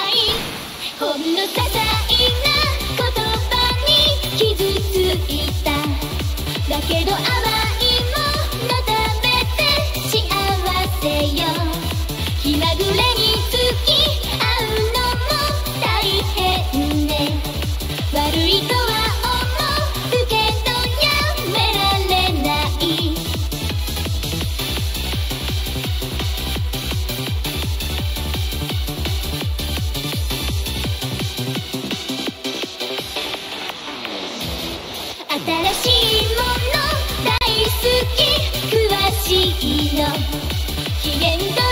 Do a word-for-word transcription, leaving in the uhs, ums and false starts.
いほんの些細な言葉に傷ついた。だけど甘いもの食べて幸せよ。気まぐれに付き合うのも大変ね。悪いとは思うけどやめられない。新しいもの大好き詳しいの。機嫌